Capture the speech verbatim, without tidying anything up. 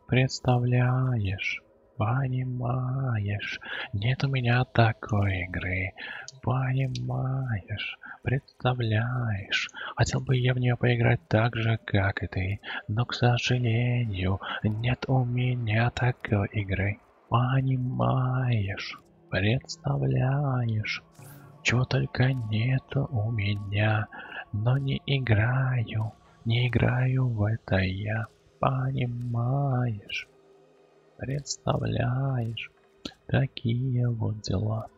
Представляешь, понимаешь, нет у меня такой игры. Понимаешь, представляешь, хотел бы я в нее поиграть так же, как и ты, но, к сожалению, нет у меня такой игры. Понимаешь, представляешь, чего только нету у меня, но не играю, не играю в это я. Понимаешь, представляешь, такие вот дела.